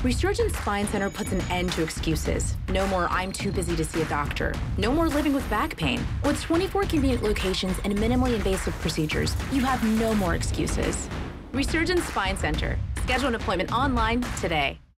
Resurgens Spine Center puts an end to excuses. No more "I'm too busy to see a doctor." No more living with back pain. With 24 convenient locations and minimally invasive procedures, you have no more excuses. Resurgens Spine Center. Schedule an appointment online today.